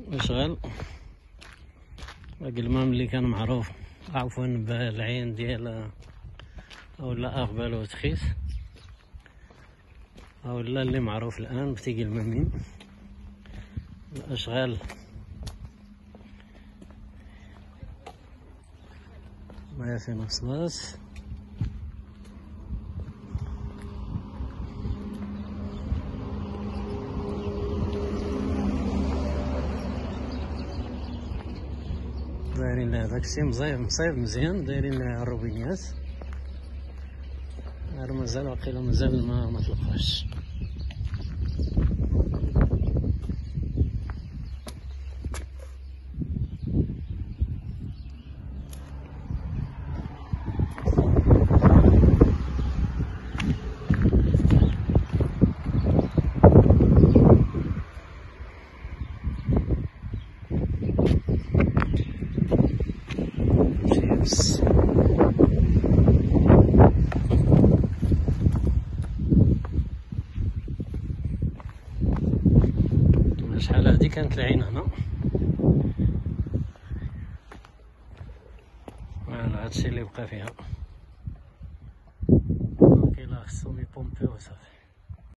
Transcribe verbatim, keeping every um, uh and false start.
شغال. باقي المام اللي كان معروف عفوا بالعين ديال اولا اغبال وتخيس اولا اللي معروف الان بتيجي المامين. الاشغال ما في مصاص دايرين لها داكشي مصايب مصايب مزيان، دايرين لها الروبينيات غير مازال واقيلا مازال ما مطلقاش. شيبس شحال هادي كانت العين هنا. فوالا هادشي اللي بقى فيها، كاين خصهم يبومبيو وصافي.